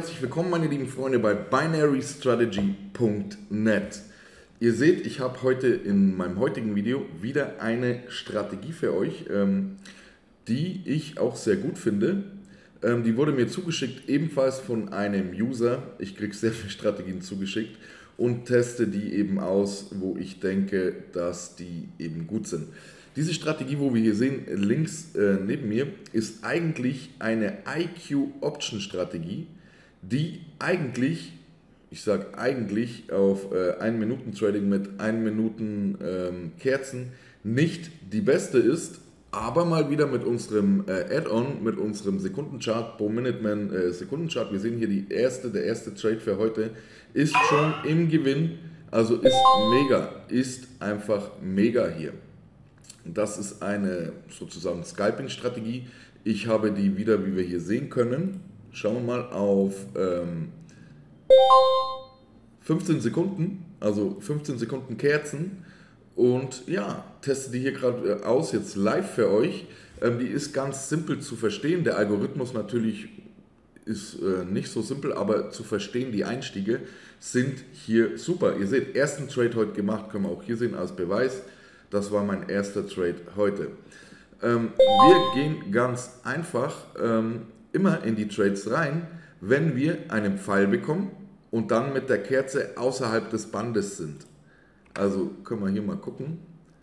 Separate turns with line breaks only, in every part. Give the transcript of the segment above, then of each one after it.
herzlich willkommen, meine lieben Freunde, bei binarystrategy.net. Ihr seht, ich habe heute in meinem heutigen Video wieder eine Strategie für euch, die ich auch sehr gut finde. Die wurde mir zugeschickt, ebenfalls von einem User. Ich kriege sehr viele Strategien zugeschickt und teste die eben aus, wo ich denke, dass die eben gut sind. Diese Strategie, wo wir hier sehen, links neben mir, ist eigentlich eine IQ-Option-Strategie, die eigentlich, ich sage eigentlich, auf 1-Minuten-Trading mit 1 Minuten Kerzen nicht die beste ist, aber mal wieder mit unserem Add-on, mit unserem Sekundenchart, pro Minuteman Sekundenchart. Wir sehen hier der erste Trade für heute ist schon im Gewinn, also ist mega, ist einfach mega hier. Das ist eine sozusagen Scalping-Strategie. Ich habe die wieder, wie wir hier sehen können. Schauen wir mal auf 15 Sekunden, also 15 Sekunden Kerzen. Und ja, teste die hier gerade aus, jetzt live für euch. Die ist ganz simpel zu verstehen. Der Algorithmus natürlich ist nicht so simpel, aber zu verstehen, die Einstiege sind hier super. Ihr seht, ersten Trade heute gemacht, können wir auch hier sehen als Beweis. Das war mein erster Trade heute. Wir gehen ganz einfach immer in die Trades rein, wenn wir einen Pfeil bekommen und dann mit der Kerze außerhalb des Bandes sind. Also können wir hier mal gucken.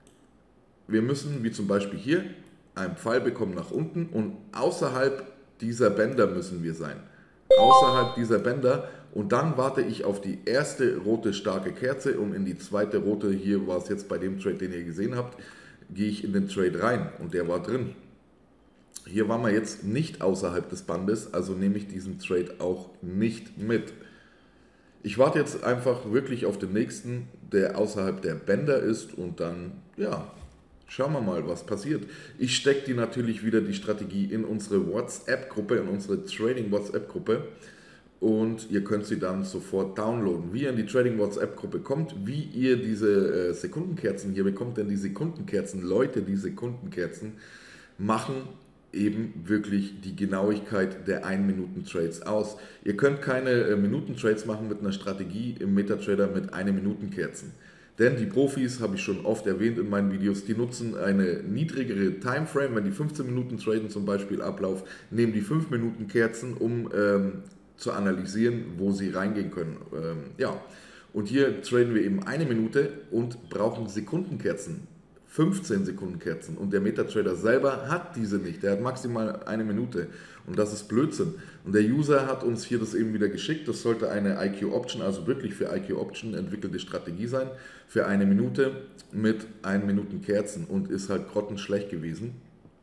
Wir müssen, wie zum Beispiel hier, einen Pfeil bekommen nach unten und außerhalb dieser Bänder müssen wir sein. Außerhalb dieser Bänder. Und dann warte ich auf die erste rote starke Kerze und in die zweite rote, hier war es jetzt bei dem Trade, den ihr gesehen habt, gehe ich in den Trade rein und der war drin. Hier waren wir jetzt nicht außerhalb des Bandes, also nehme ich diesen Trade auch nicht mit. Ich warte jetzt einfach wirklich auf den nächsten, der außerhalb der Bänder ist und dann, ja, schauen wir mal, was passiert. Ich stecke die natürlich wieder, die Strategie, in unsere WhatsApp-Gruppe, in unsere Trading-WhatsApp-Gruppe. Und ihr könnt sie dann sofort downloaden. Wie ihr in die Trading WhatsApp-Gruppe kommt, wie ihr diese Sekundenkerzen hier bekommt, denn die Sekundenkerzen, Leute, die Sekundenkerzen machen eben wirklich die Genauigkeit der 1-Minuten-Trades aus. Ihr könnt keine Minuten-Trades machen mit einer Strategie im MetaTrader mit 1-Minuten-Kerzen. Denn die Profis, habe ich schon oft erwähnt in meinen Videos, die nutzen eine niedrigere Timeframe. Wenn die 15 Minuten traden zum Beispiel Ablauf, nehmen die 5 Minuten Kerzen, um zu analysieren, wo sie reingehen können. Ja, und hier traden wir eben 1 Minute und brauchen Sekundenkerzen, 15 Sekundenkerzen. Und der MetaTrader selber hat diese nicht, der hat maximal 1 Minute und das ist Blödsinn. Und der User hat uns hier das eben wieder geschickt, das sollte eine IQ Option, also wirklich für IQ Option entwickelte Strategie sein, für 1 Minute mit 1 Minuten Kerzen und ist halt grottenschlecht gewesen.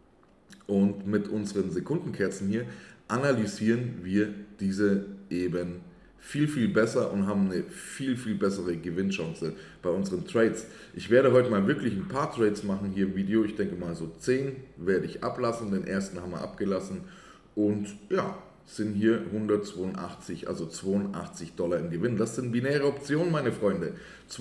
Und mit unseren Sekundenkerzen hier analysieren wir diese eben viel besser und haben eine viel bessere Gewinnchance bei unseren Trades. Ich werde heute mal wirklich ein paar Trades machen hier im Video. Ich denke mal so 10 werde ich ablassen. Den ersten haben wir abgelassen und ja, sind hier 182, also $82 im Gewinn. Das sind binäre Optionen, meine Freunde.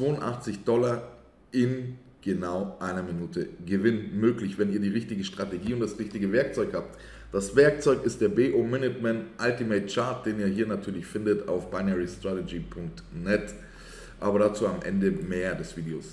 $82 in genau 1 Minute Gewinn möglich, wenn ihr die richtige Strategie und das richtige Werkzeug habt. Das Werkzeug ist der BO Minuteman Ultimate Chart, den ihr hier natürlich findet auf binarystrategy.net, aber dazu am Ende mehr des Videos.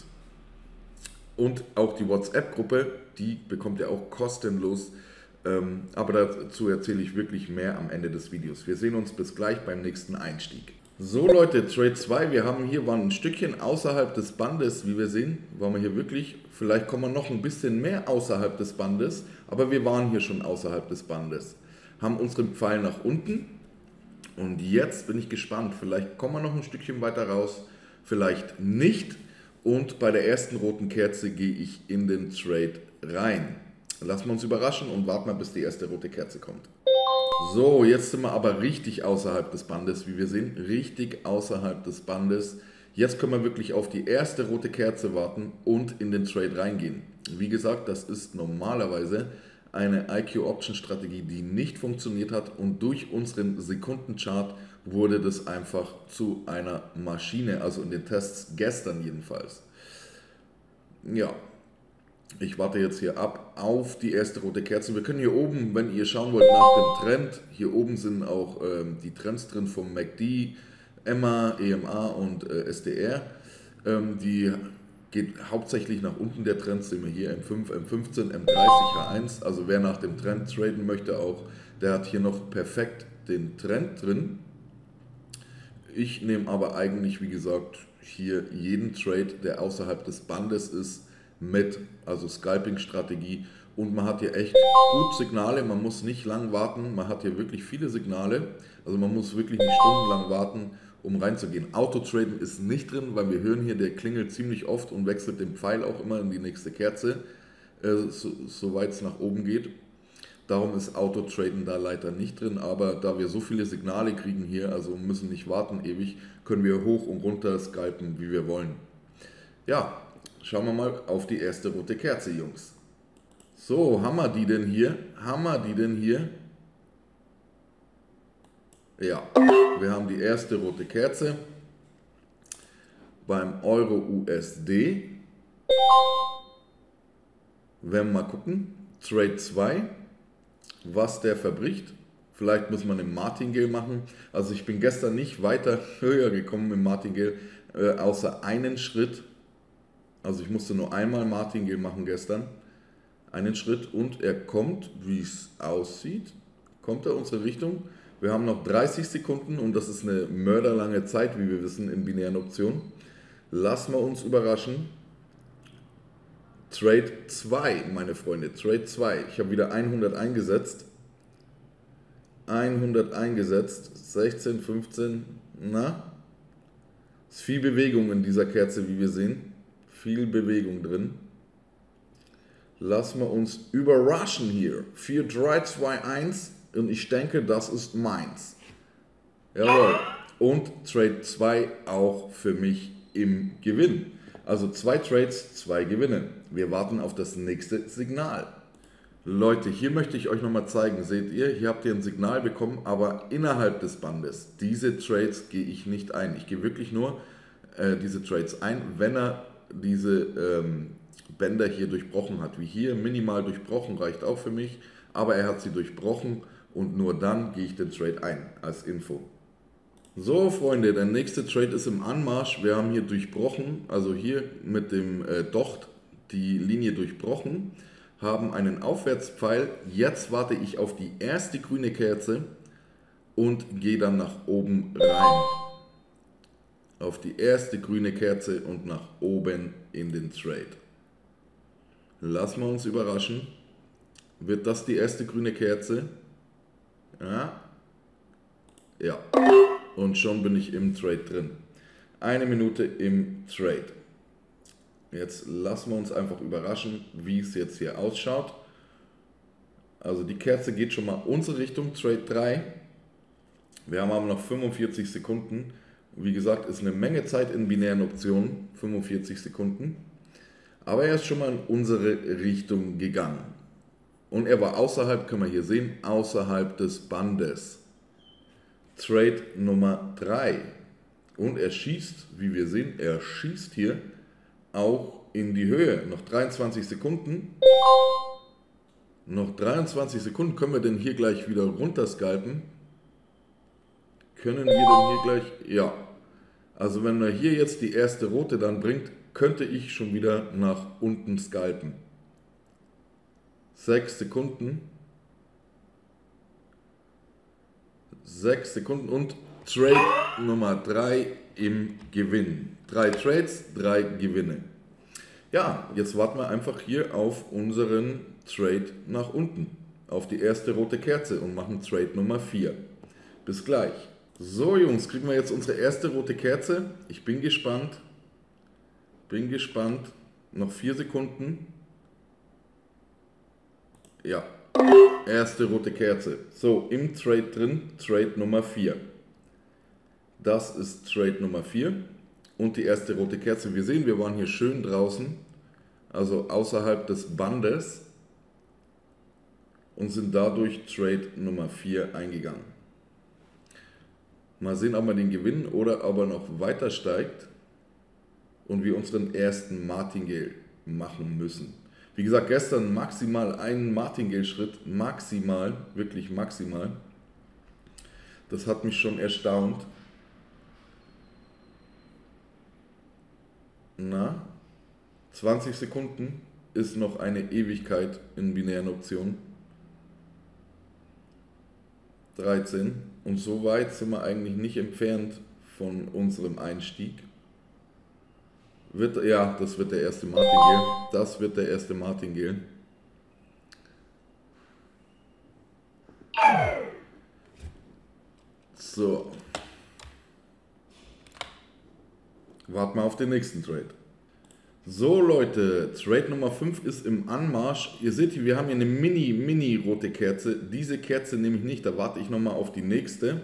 Und auch die WhatsApp-Gruppe, die bekommt ihr auch kostenlos, aber dazu erzähle ich wirklich mehr am Ende des Videos. Wir sehen uns bis gleich beim nächsten Einstieg. So Leute, Trade 2, waren ein Stückchen außerhalb des Bandes, wie wir sehen, waren wir hier wirklich, vielleicht kommen wir noch ein bisschen mehr außerhalb des Bandes, aber wir waren hier schon außerhalb des Bandes, haben unseren Pfeil nach unten und jetzt bin ich gespannt, vielleicht kommen wir noch ein Stückchen weiter raus, vielleicht nicht und bei der ersten roten Kerze gehe ich in den Trade rein. Lassen wir uns überraschen und warten mal, bis die erste rote Kerze kommt. So, jetzt sind wir aber richtig außerhalb des Bandes, wie wir sehen, richtig außerhalb des Bandes. Jetzt können wir wirklich auf die erste rote Kerze warten und in den Trade reingehen. Wie gesagt, das ist normalerweise eine IQ-Option-Strategie, die nicht funktioniert hat und durch unseren Sekundenchart wurde das einfach zu einer Maschine, also in den Tests gestern jedenfalls. Ja, Ich warte jetzt hier ab auf die erste rote Kerze. Wir können hier oben, wenn ihr schauen wollt nach dem Trend, hier oben sind auch die Trends drin vom MACD, EMA, EMA und SDR. Die geht hauptsächlich nach unten, der Trend sehen wir hier M5, M15, M30, H1. Also wer nach dem Trend traden möchte auch, der hat hier noch perfekt den Trend drin. Ich nehme aber eigentlich, wie gesagt, hier jeden Trade, der außerhalb des Bandes ist, mit, also Scalping-Strategie, und man hat hier echt gut Signale, man muss nicht lang warten, man hat hier wirklich viele Signale, also man muss wirklich nicht stundenlang warten, um reinzugehen. Autotraden ist nicht drin, weil wir hören hier, der klingelt ziemlich oft und wechselt den Pfeil auch immer in die nächste Kerze, soweit es nach oben geht. Darum ist Autotraden da leider nicht drin, aber da wir so viele Signale kriegen hier, also müssen nicht warten ewig, können wir hoch und runter scalpen, wie wir wollen. Ja, schauen wir mal auf die erste rote Kerze, Jungs. So, haben wir die denn hier? Haben wir die denn hier? Ja, wir haben die erste rote Kerze beim Euro-USD. Werden wir mal gucken. Trade 2. Was der verbricht. Vielleicht muss man im Martingale machen. Also ich bin gestern nicht weiter höher gekommen im Martingale, außer einen Schritt. Also ich musste nur einmal Martingale machen gestern. Einen Schritt und er kommt, wie es aussieht, kommt er unsere Richtung. Wir haben noch 30 Sekunden und das ist eine mörderlange Zeit, wie wir wissen, in binären Optionen. Lassen wir uns überraschen. Trade 2, meine Freunde, Trade 2. Ich habe wieder 100 eingesetzt. 100 eingesetzt, 16, 15, na? Ist viel Bewegung in dieser Kerze, wie wir sehen. Viel Bewegung drin. Lassen wir uns überraschen hier. 4, 3, 2, 1 und ich denke, das ist meins. Jawohl. Und Trade 2 auch für mich im Gewinn. Also 2 Trades, 2 Gewinne. Wir warten auf das nächste Signal. Leute, hier möchte ich euch nochmal zeigen, seht ihr, hier habt ihr ein Signal bekommen, aber innerhalb des Bandes. Diese Trades gehe ich nicht ein. Ich gehe wirklich nur diese Trades ein, wenn er diese Bänder hier durchbrochen hat. Wie hier, minimal durchbrochen, reicht auch für mich, aber er hat sie durchbrochen und nur dann gehe ich den Trade ein, als Info. So Freunde, der nächste Trade ist im Anmarsch. Wir haben hier durchbrochen, also hier mit dem Docht die Linie durchbrochen, haben einen Aufwärtspfeil. Jetzt warte ich auf die erste grüne Kerze und gehe dann nach oben rein. Auf die erste grüne Kerze und nach oben in den Trade. Lassen wir uns überraschen. Wird das die erste grüne Kerze? Ja. Ja. Und schon bin ich im Trade drin. 1 Minute im Trade. Jetzt lassen wir uns einfach überraschen, wie es jetzt hier ausschaut. Also die Kerze geht schon mal unsere Richtung, Trade 3. Wir haben aber noch 45 Sekunden. Wie gesagt, ist eine Menge Zeit in binären Optionen, 45 Sekunden. Aber er ist schon mal in unsere Richtung gegangen. Und er war außerhalb, können wir hier sehen, außerhalb des Bandes. Trade Nummer 3. Und er schießt, wie wir sehen, er schießt hier auch in die Höhe. Noch 23 Sekunden. Noch 23 Sekunden. Können wir denn hier gleich wieder runter scalpen? Können wir denn hier gleich... Ja. Also wenn er hier jetzt die erste rote dann bringt, könnte ich schon wieder nach unten scalpen. 6 Sekunden. 6 Sekunden und Trade Nummer 3 im Gewinn. 3 Trades, 3 Gewinne. Ja, jetzt warten wir einfach hier auf unseren Trade nach unten. Auf die erste rote Kerze und machen Trade Nummer 4. Bis gleich. So Jungs, kriegen wir jetzt unsere erste rote Kerze. Ich bin gespannt. Bin gespannt. Noch 4 Sekunden. Ja. Erste rote Kerze. So, im Trade drin, Trade Nummer 4. Das ist Trade Nummer 4 und die erste rote Kerze. Wir sehen, wir waren hier schön draußen, also außerhalb des Bandes und sind dadurch Trade Nummer 4 eingegangen. Mal sehen, ob wir den gewinnen oder ob er noch weiter steigt und wir unseren ersten Martingale machen müssen. Wie gesagt, gestern maximal einen Martingale-Schritt, maximal, wirklich maximal. Das hat mich schon erstaunt. Na, 20 Sekunden ist noch eine Ewigkeit in binären Optionen. 13. Und so weit sind wir eigentlich nicht entfernt von unserem Einstieg. Ja, das wird der erste Martingale. Das wird der erste Martingale. So. Warten wir auf den nächsten Trade. So Leute, Trade Nummer 5 ist im Anmarsch. Ihr seht hier, wir haben hier eine mini rote Kerze. Diese Kerze nehme ich nicht, da warte ich nochmal auf die nächste.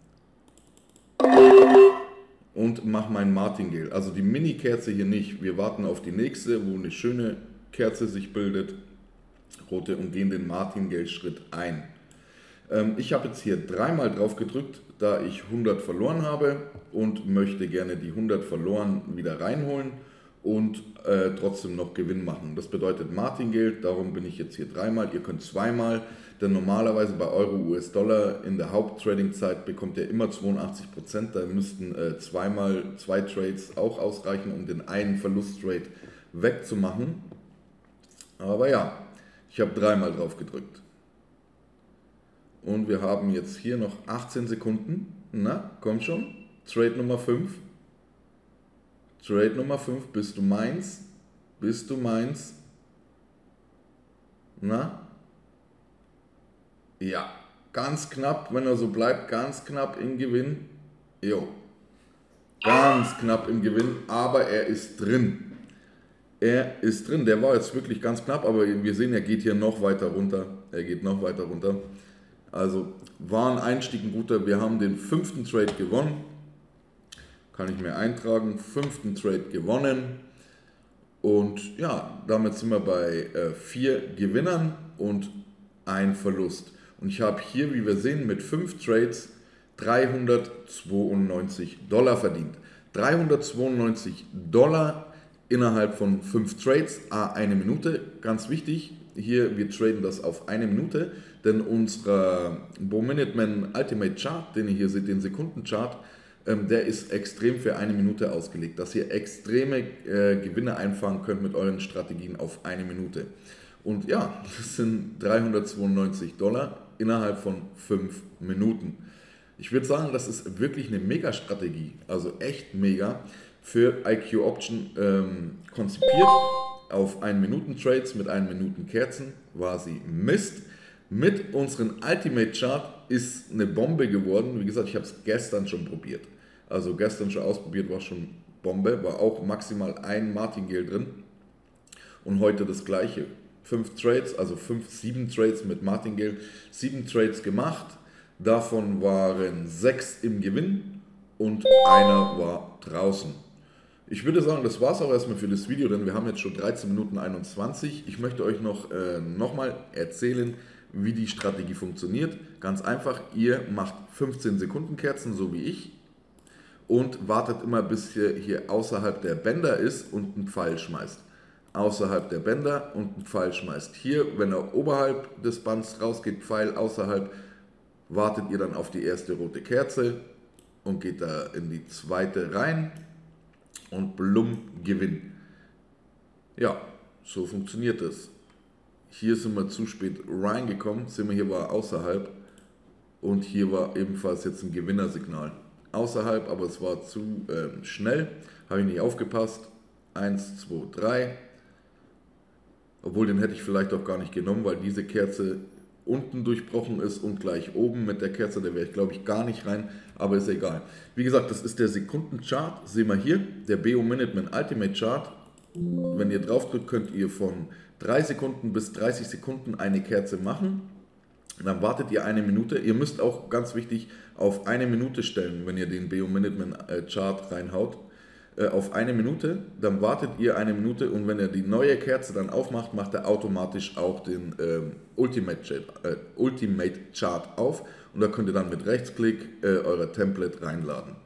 Und mache meinen Martingale. Also die Mini-Kerze hier nicht. Wir warten auf die nächste, wo eine schöne Kerze sich bildet. Rote, und gehen den Martingale-Schritt ein. Ich habe jetzt hier dreimal drauf gedrückt, da ich 100 verloren habe und möchte gerne die 100 verloren wieder reinholen und trotzdem noch Gewinn machen. Das bedeutet Martingale, darum bin ich jetzt hier dreimal. Ihr könnt zweimal, denn normalerweise bei Euro, US-Dollar in der Haupttrading-Zeit bekommt ihr immer 82%. Da müssten zwei Trades auch ausreichen, um den einen Verlusttrade wegzumachen. Aber ja, ich habe dreimal drauf gedrückt. Und wir haben jetzt hier noch 18 Sekunden. Na, komm schon. Trade Nummer 5. Trade Nummer 5. Bist du meins? Bist du meins? Na? Ja, ganz knapp, wenn er so bleibt, ganz knapp im Gewinn. Jo. Ganz knapp im Gewinn, aber er ist drin. Er ist drin. Der war jetzt wirklich ganz knapp, aber wir sehen, er geht hier noch weiter runter. Er geht noch weiter runter. Also war ein Einstieg ein guter. Wir haben den 5. Trade gewonnen. Kann ich mir eintragen. 5. Trade gewonnen. Und ja, damit sind wir bei 4 Gewinnern und 1 Verlust. Und ich habe hier, wie wir sehen, mit 5 Trades $392 verdient. $392 innerhalb von 5 Trades, eine Minute. Ganz wichtig, hier wir traden das auf eine Minute, denn unser Bo Minuteman Ultimate Chart, den ihr hier seht, den Sekundenchart, der ist extrem für eine Minute ausgelegt, dass ihr extreme Gewinne einfahren könnt mit euren Strategien auf eine Minute. Und ja, das sind $392 innerhalb von 5 Minuten. Ich würde sagen, das ist wirklich eine Mega-Strategie, also echt mega, für IQ Option konzipiert. Auf 1-Minuten-Trades mit 1-Minuten-Kerzen war sie Mist. Mit unserem Ultimate Chart ist eine Bombe geworden. Wie gesagt, ich habe es gestern schon probiert. Also gestern schon ausprobiert, war schon Bombe. War auch maximal ein Martingale drin. Und heute das gleiche. 5 Trades, also 7 Trades mit Martingale. 7 Trades gemacht. Davon waren 6 im Gewinn und einer war draußen. Ich würde sagen, das war es auch erstmal für das Video, denn wir haben jetzt schon 13 Minuten 21. Ich möchte euch nochmal erzählen, wie die Strategie funktioniert. Ganz einfach, ihr macht 15 Sekunden Kerzen, so wie ich, und wartet immer, bis hier außerhalb der Bänder ist und einen Pfeil schmeißt. Außerhalb der Bänder und einen Pfeil schmeißt. Hier, wenn er oberhalb des Bands rausgeht, Pfeil außerhalb, wartet ihr dann auf die erste rote Kerze und geht da in die zweite rein. Und Blum, Gewinn. Ja, so funktioniert es. Hier sind wir zu spät reingekommen, hier war außerhalb und hier war ebenfalls jetzt ein Gewinnersignal. Außerhalb, aber es war zu schnell, habe ich nicht aufgepasst. 1, 2, 3. Obwohl, den hätte ich vielleicht auch gar nicht genommen, weil diese Kerze unten durchbrochen ist und gleich oben mit der Kerze, da wäre ich glaube ich gar nicht rein, aber ist egal. Wie gesagt, das ist der Sekundenchart, sehen wir hier, der BO Minuteman Ultimate Chart. Wenn ihr drauf drückt, könnt ihr von 3 Sekunden bis 30 Sekunden eine Kerze machen. Dann wartet ihr eine Minute. Ihr müsst auch, ganz wichtig, auf eine Minute stellen, wenn ihr den BO Minuteman Chart reinhaut. Auf eine Minute, dann wartet ihr eine Minute und wenn ihr die neue Kerze dann aufmacht, macht er automatisch auch den Ultimate Chart auf und da könnt ihr dann mit Rechtsklick euer Template reinladen.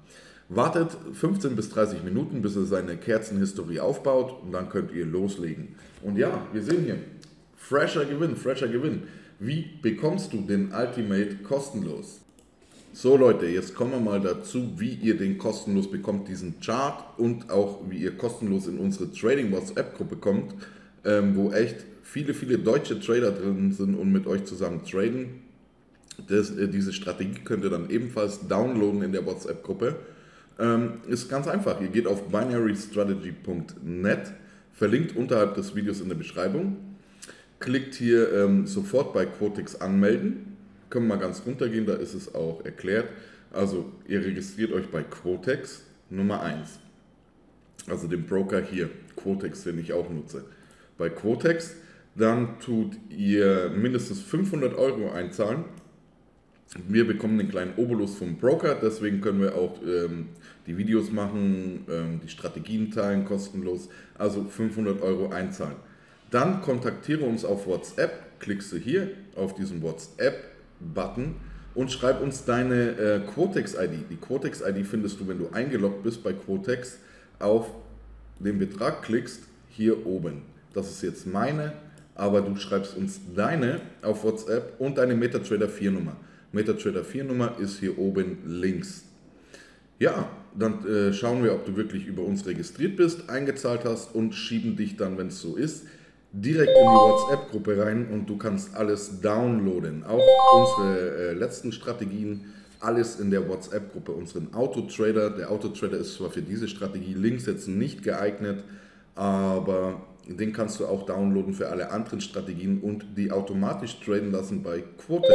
Wartet 15 bis 30 Minuten, bis er seine Kerzenhistorie aufbaut und dann könnt ihr loslegen. Und ja, wir sehen hier, fresher Gewinn, fresher Gewinn. Wie bekommst du den Ultimate kostenlos? So Leute, jetzt kommen wir mal dazu, wie ihr den kostenlos bekommt, diesen Chart, und auch wie ihr kostenlos in unsere Trading WhatsApp Gruppe kommt, wo echt viele deutsche Trader drin sind und mit euch zusammen traden. Diese Strategie könnt ihr dann ebenfalls downloaden in der WhatsApp Gruppe. Ist ganz einfach, ihr geht auf binarystrategy.net, verlinkt unterhalb des Videos in der Beschreibung, klickt hier sofort bei Quotex anmelden. Können wir mal ganz runtergehen, da ist es auch erklärt. Also ihr registriert euch bei Quotex Nummer 1, also dem Broker hier, Quotex, den ich auch nutze. Bei Quotex, dann tut ihr mindestens 500 € einzahlen. Wir bekommen den kleinen Obolus vom Broker, deswegen können wir auch die Videos machen, die Strategien teilen, kostenlos, also 500 € einzahlen. Dann kontaktiere uns auf WhatsApp, klickst du hier auf diesen WhatsApp-Button und schreib uns deine Quotex-ID. Die Quotex-ID findest du, wenn du eingeloggt bist bei Quotex, auf den Betrag klickst, hier oben. Das ist jetzt meine, aber du schreibst uns deine auf WhatsApp und deine MetaTrader 4 Nummer. MetaTrader 4 Nummer ist hier oben links. Ja, dann schauen wir, ob du wirklich über uns registriert bist, eingezahlt hast und schieben dich dann, wenn es so ist, direkt in die WhatsApp-Gruppe rein und du kannst alles downloaden. Auch unsere letzten Strategien, alles in der WhatsApp-Gruppe. Unseren Autotrader, der Autotrader ist zwar für diese Strategie links jetzt nicht geeignet, aber den kannst du auch downloaden für alle anderen Strategien und die automatisch traden lassen bei Quotex.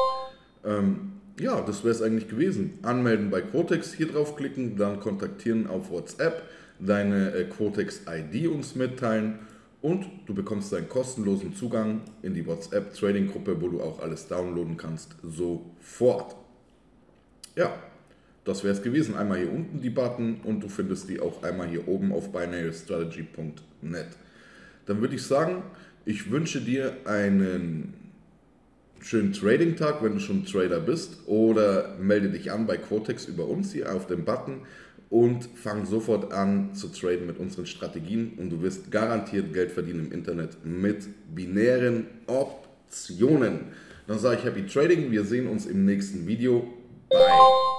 Ja, das wäre es eigentlich gewesen. Anmelden bei Quotex, hier draufklicken, dann kontaktieren auf WhatsApp, deine Quotex-ID uns mitteilen und du bekommst einen kostenlosen Zugang in die WhatsApp-Trading-Gruppe, wo du auch alles downloaden kannst, sofort. Ja, das wäre es gewesen. Einmal hier unten die Button und du findest die auch einmal hier oben auf binarystrategy.net. Dann würde ich sagen, ich wünsche dir einen schönen Trading-Tag, wenn du schon Trader bist, oder melde dich an bei Quotex über uns hier auf dem Button und fang sofort an zu traden mit unseren Strategien und du wirst garantiert Geld verdienen im Internet mit binären Optionen. Dann sage ich Happy Trading, wir sehen uns im nächsten Video. Bye!